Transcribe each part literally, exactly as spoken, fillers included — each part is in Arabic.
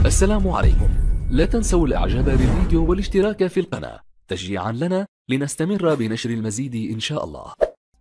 السلام عليكم. لا تنسوا الاعجاب بالفيديو والاشتراك في القناة تشجيعا لنا لنستمر بنشر المزيد ان شاء الله.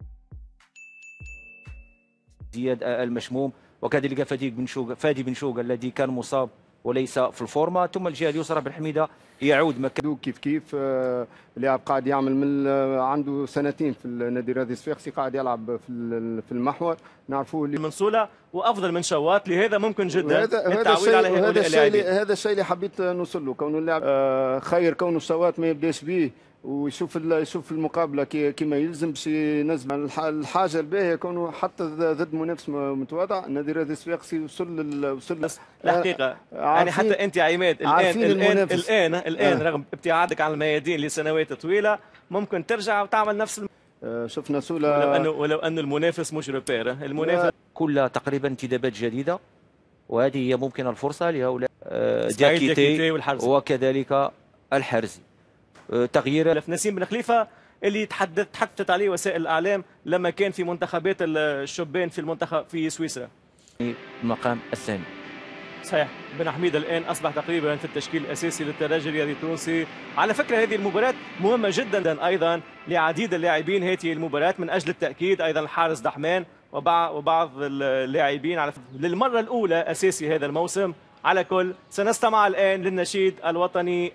زياد المشموم، وكذلك فادي بن شوق فادي بن شوق الذي كان مصاب وليس في الفورما، ثم الجهه اليسرى بن حميده يعود مكان كيف كيف آه، لاعب قاعد يعمل من آه، عنده سنتين في النادي الرياضي الصفاقسي، قاعد يلعب في في المحور، نعرفوه اللي منصوله وافضل من شوات، لهذا ممكن جدا هذا التعويل على هؤلاء اللاعبين. هذا الشيء اللي حبيت نوصل له، كونه اللاعب آه، خير كونه شوات ما يبداش به ويشوف يشوف المقابله كما يلزم باش ينزل. الحاجه الباهيه كونه حتى ضد منافس متواضع النادي الرياضي الصفاقسي وصل وصل الحقيقه يعني حتى انت يا عماد الان الان الان الان رغم ابتعادك عن الميادين لسنوات طويله ممكن ترجع وتعمل نفس الم... آه شفنا سولا ولو انه ولو انه المنافس مش روبير، المنافس كلها تقريبا انتدابات جديده، وهذه هي ممكن الفرصه لهؤلاء آه دياكيتي وكذلك الحرزي. تغيير نسيم بن خليفه اللي تحدث تحدثت عليه وسائل الاعلام لما كان في منتخبات الشبان في المنتخب في سويسرا. المقام الثاني صحيح. بن حميده الان اصبح تقريبا في التشكيل الاساسي للترجي الرياضي التونسي. على فكره هذه المباراه مهمه جدا ايضا لعديد اللاعبين، هذه المباراه من اجل التاكيد ايضا الحارس دحمان وبعض اللاعبين على للمره الاولى اساسي هذا الموسم. على كل سنستمع الان للنشيد الوطني.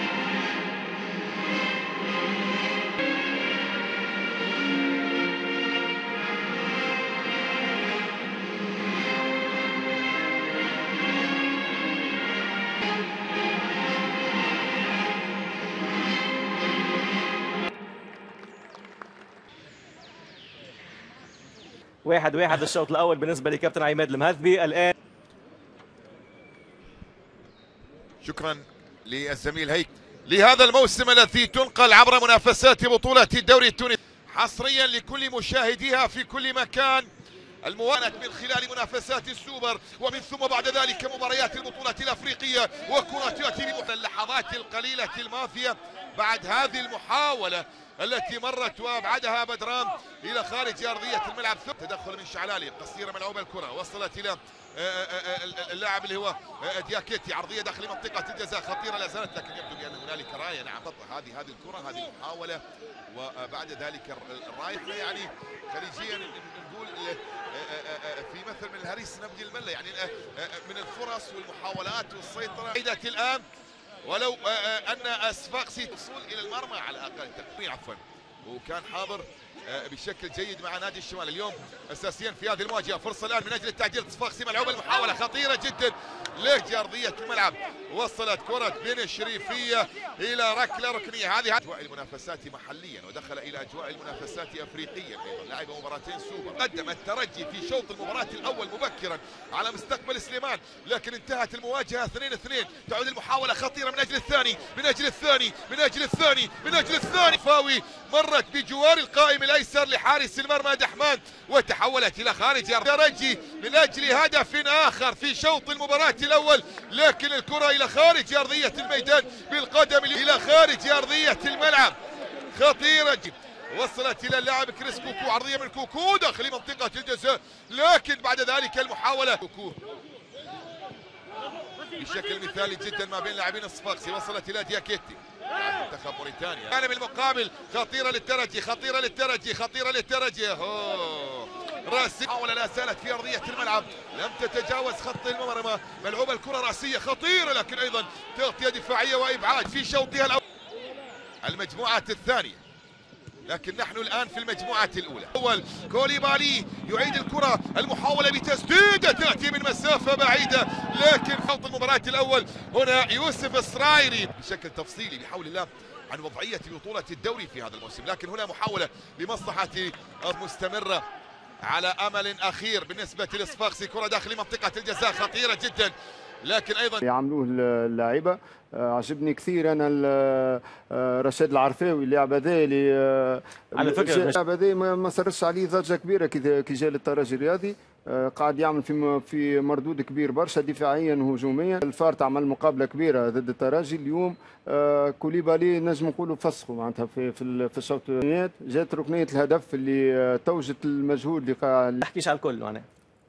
واحد واحد الشوط الاول بالنسبه لكابتن عماد المهذبي. الان شكرا للزميل هيك لهذا الموسم الذي تنقل عبر منافسات بطوله الدوري التونسي حصريا لكل مشاهديها في كل مكان. الموانة من خلال منافسات السوبر ومن ثم بعد ذلك مباريات البطولة الأفريقية وكرة تأتي بمحتوى اللحظات القليلة الماضية بعد هذه المحاولة التي مرت وابعدها بدران الى خارج ارضيه الملعب. تدخل من شعلالي قصيره ملعوبه الكره وصلت الى اللاعب اللي هو دياكيتي، عرضيه داخل منطقه الجزاء خطيره لا زالت، لكن يبدو بان هنالك رايه. نعم هذه هذه الكره هذه المحاوله وبعد ذلك الرايه. يعني خليجيا نقول في مثل من الهريس نبغي المله، يعني من الفرص والمحاولات والسيطره. عيدت الان ولو ان الصفاقسي وصول الى المرمى على اقل تقدير عفوا، وكان حاضر بشكل جيد مع نادي الشمال اليوم اساسيا في هذه المواجهه. فرصه الان من اجل التعديل، الصفاقسي ملعوبه المحاوله خطيره جدا لهج ارضيه الملعب، وصلت كره بن الشريفيه الى ركله ركنيه. هذه اجواء المنافسات محليا ودخل الى اجواء المنافسات افريقيا ايضا. لعب مباراتين سوبر، قدم الترجي في شوط المباراه الاول مبكرا على مستقبل سليمان، لكن انتهت المواجهه اثنين اثنين. تعود المحاوله خطيره من اجل الثاني من اجل الثاني من اجل الثاني من اجل الثاني فاوي مرت بجوار القائم الايسر لحارس المرمى دحمان وتحولت الى خارج الترجي من اجل هدف اخر في شوط المباراه الاول، لكن الكره الى خارج ارضيه الميدان بالقدم الى خارج ارضيه الملعب. خطيره جدا وصلت الى اللاعب كريس كوكو، عرضيه من كوكو داخل منطقه الجزاء، لكن بعد ذلك المحاوله كوكو بشكل مثالي جدا ما بين لاعبين الصفاقسي. وصلت الى دياكيتي منتخب موريتانيا. الجانب المقابل خطيره للترجي خطيره للترجي خطيره للترجي. اوه راسي محاوله لا زالت في ارضيه الملعب، لم تتجاوز خط المرمى، ملعوبه الكره راسيه خطيره، لكن ايضا تغطيه دفاعيه وابعاد في شوطها الاول المجموعه الثانيه، لكن نحن الان في المجموعه الاولى. اول كوليبالي يعيد الكره، المحاوله بتسديده تاتي من مسافه بعيده، لكن خط المباراه الاول هنا يوسف السرايري بشكل تفصيلي بحول الله عن وضعيه بطوله الدوري في هذا الموسم، لكن هنا محاوله لمصلحه مستمره على امل اخير بالنسبه للصفاقسي. كره داخل منطقه الجزاء خطيره جدا، لكن ايضا يعملوه اللاعيبه. عجبني كثير انا رشاد العرفاوي اللاعب هذا اللي على فكره اللاعب هذا ما صارش عليه ضجه كبيره كي جا للترجي الرياضي، قاعد يعمل في في مردود كبير برشا دفاعيا وهجوميا. الفارت عمل مقابله كبيره ضد الترجي اليوم. كوليبالي نجم نقولوا فسخوا معناتها في في في الشوط الثاني، جات ركنيه الهدف اللي توجت المجهود اللي ما نحكيش على الكل معناها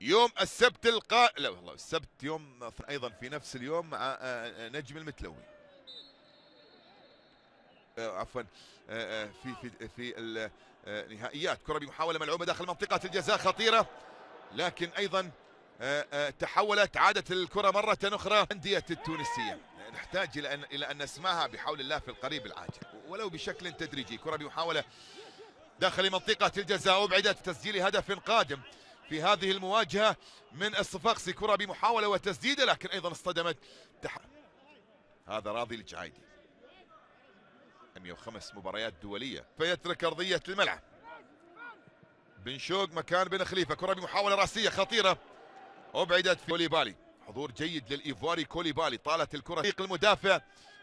يوم السبت القادم، لا والله السبت يوم ايضا في نفس اليوم مع نجم المتلوي، عفوا في في في النهائيات. كرة بمحاولة ملعوبة داخل منطقة الجزاء خطيرة، لكن ايضا تحولت، عادت الكرة مرة اخرى. الأندية التونسية نحتاج الى ان الى ان نسمعها بحول الله في القريب العاجل ولو بشكل تدريجي. كرة بمحاولة داخل منطقة الجزاء، أبعدت تسجيل هدف قادم في هذه المواجهة من الصفاقسي. كرة بمحاولة وتسديدة، لكن أيضا اصطدمت تح... هذا راضي الجعايدي، مئة وخمس مباريات دولية، فيترك أرضية الملعب. بن شوق مكان بن خليفة. كرة بمحاولة رأسية خطيرة، أبعدت في كوليبالي. حضور جيد للإيفواري كوليبالي، طالت الكرة طريق المدافع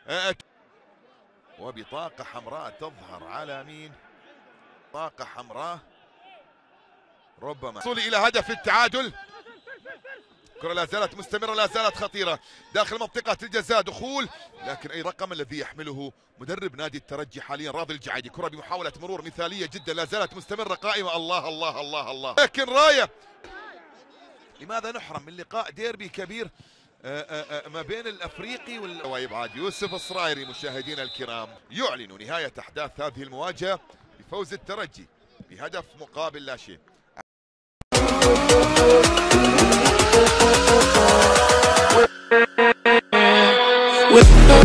وبطاقة حمراء تظهر على مين؟ طاقة حمراء ربما وصول إلى هدف التعادل. كرة لا زالت مستمرة، لا زالت خطيرة داخل منطقة الجزاء، دخول، لكن أي رقم الذي يحمله مدرب نادي الترجي حاليا راضي الجعايدي. كرة بمحاولة مرور مثالية جدا، لا زالت مستمرة قائمة. الله الله الله الله، لكن راية. لماذا نحرم من لقاء ديربي كبير ما بين الافريقي وابعاد؟ يوسف الصرايري مشاهدينا الكرام يعلن نهاية احداث هذه المواجهة بفوز الترجي بهدف مقابل لا شيء.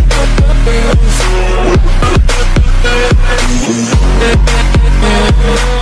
with